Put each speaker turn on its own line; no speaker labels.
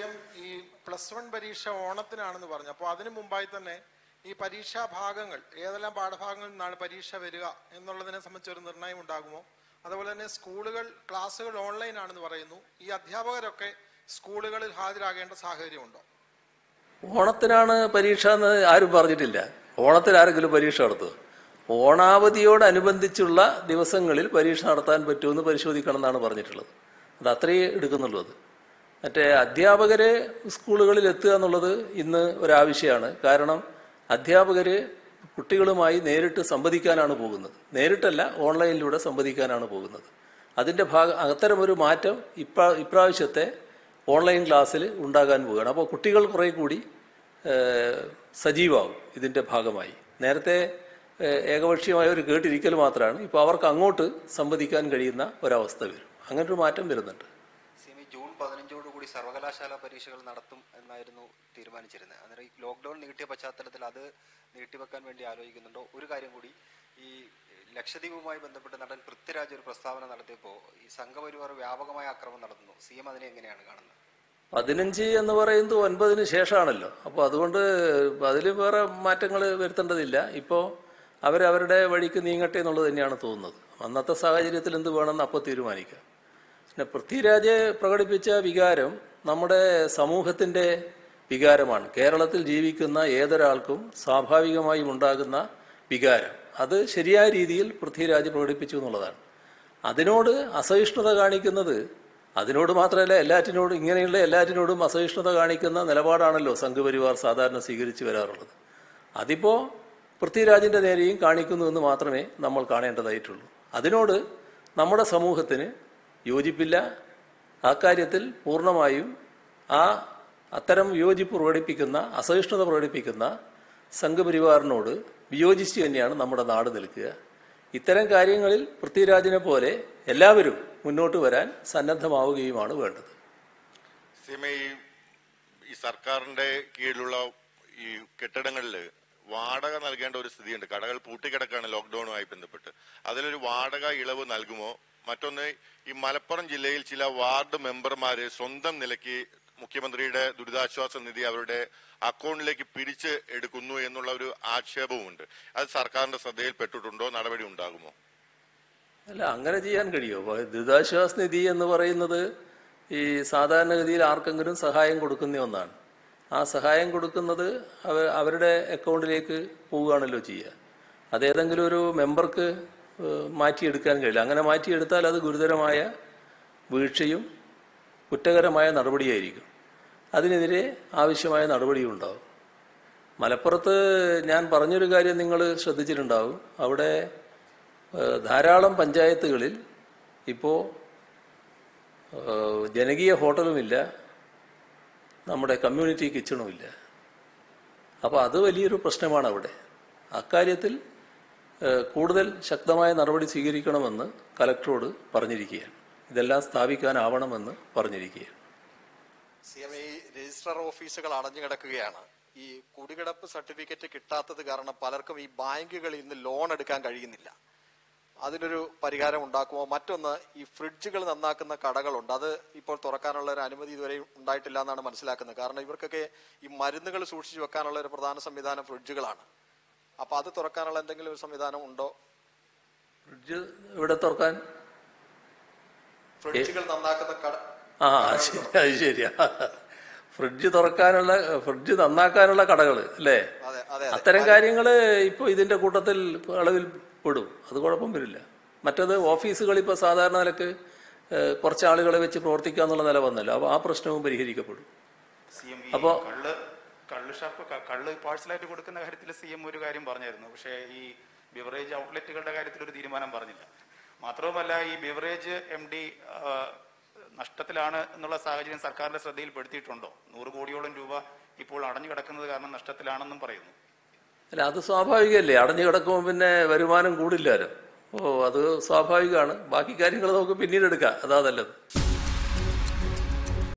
M ഈ +1 പരീക്ഷ ഓണത്തിനാണെന്ന് പറഞ്ഞു. അപ്പോൾ അതിനു മുമ്പായി തന്നെ ഈ പരീക്ഷാ ഭാഗങ്ങൾ ഏതെല്ലാം പാഠഭാഗങ്ങളിൽ നിന്നാണ് പരീക്ഷ വരിക എന്നുള്ളതിനെ സംബന്ധിച്ചൊരു നിർണയം ഉണ്ടാകുമോ? അതുപോലെ തന്നെ സ്കൂളുകൾ ക്ലാസ്സുകൾ ഓൺലൈൻ ആണെന്ന് പറയുന്നു. ഈ അധ്യാപകരൊക്കെ സ്കൂളുകളിൽ ഹാജരാകേണ്ട സാഹചര്യമുണ്ടോ?
ഓണത്തിനാണ് പരീക്ഷ എന്ന് ആരും പറഞ്ഞിട്ടില്ല. ഓണത്തിന് ആരെങ്കിലും പരീക്ഷ നടത്തുക? ഓണാവധിയോടനുബന്ധിച്ചുള്ള ദിവസങ്ങളിൽ പരീക്ഷ നടത്താൻ പറ്റുമെന്ന് പരിശോധിക്കണം എന്നാണ് പറഞ്ഞിട്ടുള്ളത്. അത് അത്രയേ എടുക്കുന്നുള്ളൂ. അത് മറ്റേ അധ്യാപകരെ സ്കൂളുകളിൽ എത്തുക എന്നുള്ളത് ഇന്ന് ഒരാവശ്യമാണ്. കാരണം അധ്യാപകർ കുട്ടികളുമായി നേരിട്ട് സംവദിക്കാനാണ് പോകുന്നത്. നേരിട്ടല്ല, ഓൺലൈനിലൂടെ സംവദിക്കാനാണ് പോകുന്നത്. അതിൻ്റെ അത്തരമൊരു മാറ്റം ഇപ്രാവശ്യത്തെ ഓൺലൈൻ ക്ലാസ്സിൽ ഉണ്ടാകാൻ പോവുകയാണ്. അപ്പോൾ കുട്ടികൾ കുറേ കൂടി സജീവമാവും ഇതിൻ്റെ ഭാഗമായി. നേരത്തെ ഏകപക്ഷീയമായവർ കേട്ടിരിക്കൽ മാത്രമാണ്. ഇപ്പോൾ അവർക്ക് അങ്ങോട്ട് സംവദിക്കാൻ കഴിയുന്ന ഒരവസ്ഥ വരും. അങ്ങനൊരു മാറ്റം വരുന്നുണ്ട്.
ജൂൺ 15 സർവകലാശാല പരീക്ഷകൾ നടത്തും എന്നായിരുന്നു തീരുമാനിച്ചിരുന്നത്. അന്നേരം ഈ ലോക്ക്ഡൌൺ നീട്ടിയ പശ്ചാത്തലത്തിൽ അത് നീട്ടിവെക്കാൻ വേണ്ടി ആലോചിക്കുന്നുണ്ടോ? ഒരു കാര്യം കൂടി, ഈ ലക്ഷദ്വീപുമായി ബന്ധപ്പെട്ട് നടൻ പൃഥ്വിരാജ് ഒരു പ്രസ്താവന നടത്തിയപ്പോൾ ഈ സംഘപരിവാർ വ്യാപകമായ ആക്രമണം നടത്തുന്നു. CM അതിനെ എങ്ങനെയാണ് കാണുന്നത്?
15 എന്ന് പറയുന്നത് 9-ന് ശേഷമാണല്ലോ. അപ്പോൾ അതുകൊണ്ട് അതിൽ വേറെ മാറ്റങ്ങൾ വരുത്തേണ്ടതില്ല. ഇപ്പോൾ അവരവരുടെ വഴിക്ക് നീങ്ങട്ടെ എന്നുള്ളത് തന്നെയാണ് തോന്നുന്നത്. അന്നത്തെ സാഹചര്യത്തിൽ എന്ത് വേണമെന്ന് അപ്പോൾ തീരുമാനിക്കാം. പിന്നെ പൃഥ്വിരാജ് പ്രകടിപ്പിച്ച വികാരം നമ്മുടെ സമൂഹത്തിൻ്റെ വികാരമാണ്. കേരളത്തിൽ ജീവിക്കുന്ന ഏതൊരാൾക്കും സ്വാഭാവികമായും ഉണ്ടാകുന്ന വികാരം. അത് ശരിയായ രീതിയിൽ പൃഥ്വിരാജ് പ്രകടിപ്പിച്ചു എന്നുള്ളതാണ്. അതിനോട് അസഹിഷ്ണുത കാണിക്കുന്നത്, അതിനോട് മാത്രമല്ല എല്ലാറ്റിനോടും, ഇങ്ങനെയുള്ള എല്ലാറ്റിനോടും അസഹിഷ്ണുത കാണിക്കുന്ന നിലപാടാണല്ലോ സംഘപരിവാർ സാധാരണ സ്വീകരിച്ചു വരാറുള്ളത്. അതിപ്പോൾ പൃഥ്വിരാജിൻ്റെ നേരെയും കാണിക്കുന്നു എന്ന് മാത്രമേ നമ്മൾ കാണേണ്ടതായിട്ടുള്ളൂ. അതിനോട് നമ്മുടെ സമൂഹത്തിന് യോജിപ്പില്ല. അക്കാര്യത്തിൽ പൂർണ്ണമായും അത്തരം വിയോജിപ്പ് പ്രകടിപ്പിക്കുന്ന, അസഹിഷ്ണുത പ്രകടിപ്പിക്കുന്ന സംഘപരിവാറിനോട് വിയോജിച്ച് തന്നെയാണ് നമ്മുടെ നാട് നിൽക്കുക. ഇത്തരം കാര്യങ്ങളിൽ പൃഥ്വിരാജിനെ പോലെ എല്ലാവരും മുന്നോട്ട് വരാൻ സന്നദ്ധമാവുകയുമാണ് വേണ്ടത്.
ഈ സർക്കാരിന്റെ കീഴിലുള്ള ഈ കെട്ടിടങ്ങളിൽ വാടക നൽകേണ്ട ഒരു സ്ഥിതിയുണ്ട്. കടകൾ പൂട്ടിക്കിടക്കാണ് ലോക്ക്ഡൌണുമായി ബന്ധപ്പെട്ട്. അതിലൊരു വാടക ഇളവ് നൽകുമോ? മറ്റൊന്ന്, ഈ മലപ്പുറം ജില്ലയിൽ ചില വാർഡ് മെമ്പർമാര് സ്വന്തം നിലയ്ക്ക് മുഖ്യമന്ത്രിയുടെ ദുരിതാശ്വാസ നിധി അവരുടെ അക്കൗണ്ടിലേക്ക് പിരിച്ച് എടുക്കുന്നു എന്നുള്ള ഒരു ആക്ഷേപവുമുണ്ട്. അത് സർക്കാരിന്റെ ശ്രദ്ധയിൽപ്പെട്ടിട്ടുണ്ടോ? നടപടി ഉണ്ടാകുമോ?
അല്ല, അങ്ങനെ ചെയ്യാൻ കഴിയുമോ? ദുരിതാശ്വാസ നിധി എന്ന് പറയുന്നത് ഈ സാധാരണഗതിയിൽ ആർക്കെങ്കിലും സഹായം കൊടുക്കുന്ന ഒന്നാണ്. ആ സഹായം കൊടുക്കുന്നത് അവരുടെ അക്കൗണ്ടിലേക്ക് പോവുകയാണല്ലോ ചെയ്യുക. അതേതെങ്കിലും ഒരു മെമ്പർക്ക് മാറ്റിയെടുക്കാൻ കഴിയില്ല. അങ്ങനെ മാറ്റിയെടുത്താൽ അത് ഗുരുതരമായ വീഴ്ചയും കുറ്റകരമായ നടപടിയായിരിക്കും. അതിനെതിരെ ആവശ്യമായ നടപടിയും ഉണ്ടാവും. മലപ്പുറത്ത് ഞാൻ പറഞ്ഞൊരു കാര്യം നിങ്ങൾ ശ്രദ്ധിച്ചിട്ടുണ്ടാവും. അവിടെ ധാരാളം പഞ്ചായത്തുകളിൽ ഇപ്പോൾ ജനകീയ ഹോട്ടലുമില്ല, നമ്മുടെ കമ്മ്യൂണിറ്റി കിച്ചണുമില്ല. അപ്പോൾ അത് വലിയൊരു പ്രശ്നമാണ് അവിടെ. അക്കാര്യത്തിൽ കൂടുതൽ ശക്തമായ നടപടി സ്വീകരിക്കണമെന്ന് കലക്ടറോട് പറഞ്ഞിരിക്കുകയാണ്. ഇതെല്ലാം സ്ഥാപിക്കാനാവണമെന്ന് പറഞ്ഞിരിക്കുകയാണ്.
CM, ഈ രജിസ്ട്രാർ ഓഫീസുകൾ അടഞ്ഞു കിടക്കുകയാണ്. ഈ കുടികിടപ്പ് സർട്ടിഫിക്കറ്റ് കിട്ടാത്തത് കാരണം പലർക്കും ഈ ബാങ്കുകളിൽ നിന്ന് ലോൺ എടുക്കാൻ കഴിയുന്നില്ല. അതിനൊരു പരിഹാരം ഉണ്ടാക്കുമോ? മറ്റൊന്ന്, ഈ ഫ്രിഡ്ജുകൾ നന്നാക്കുന്ന കടകളുണ്ട്. അത് ഇപ്പോൾ തുറക്കാനുള്ള ഒരു അനുമതി ഇതുവരെ ഉണ്ടായിട്ടില്ല എന്നാണ് മനസ്സിലാക്കുന്നത്. കാരണം ഇവർക്കൊക്കെ ഈ മരുന്നുകൾ സൂക്ഷിച്ചു വെക്കാനുള്ള ഒരു പ്രധാന സംവിധാനം ഫ്രിഡ്ജുകളാണ്. അപ്പൊ അത് തുറക്കാനുള്ള എന്തെങ്കിലും ഒരു സംവിധാനം ഉണ്ടോ?
ഫ്രിഡ്ജ് ഇവിടെ തുറക്കാൻ?
ഫ്രിഡ്ജുകൾ നന്നാക്കുന്ന കട.
അത് ശരിയാ. ഫ്രിഡ്ജ് നന്നാക്കാനുള്ള കടകൾ അല്ലേ? അത്തരം കാര്യങ്ങൾ ഇപ്പോൾ ഇതിന്റെ കൂട്ടത്തിൽ അളവിൽ പെടും. അത് കുഴപ്പം വരില്ല. മറ്റത് ഓഫീസുകൾ ഇപ്പോൾ സാധാരണ നിലക്ക് കുറച്ച് ആളുകളെ വെച്ച് പ്രവർത്തിക്കുക എന്നുള്ള നില വന്നല്ലോ. അപ്പോൾ ആ പ്രശ്നവും പരിഹരിക്കപ്പെടും. അപ്പോൾ
കള്ള് പാഴ്സലായിട്ട് കൊടുക്കുന്ന കാര്യത്തിൽ CM ഒരു കാര്യം പറഞ്ഞായിരുന്നു. പക്ഷേ ഈ ബിവറേജ് ഔട്ട്ലെറ്റുകളുടെ കാര്യത്തിൽ ഒരു തീരുമാനം പറഞ്ഞില്ല. മാത്രവുമല്ല, ഈ ബിവറേജ് MD നഷ്ടത്തിലാണ് എന്നുള്ള സാഹചര്യം സർക്കാരിന്റെ ശ്രദ്ധയിൽപ്പെടുത്തിയിട്ടുണ്ടോ? 100 കോടിയോളം രൂപ ഇപ്പോൾ അടഞ്ഞു കിടക്കുന്നത് കാരണം നഷ്ടത്തിലാണെന്നും പറയുന്നു.
അല്ല, അത് സ്വാഭാവികമല്ലേ. അടഞ്ഞു കിടക്കുമ്പോൾ പിന്നെ വരുമാനം കൂടില്ലാലോ. അത് സ്വാഭാവികമാണ്. ബാക്കി കാര്യങ്ങൾ നമുക്ക് പിന്നീട് എടുക്കാം. അതാ നല്ലത്.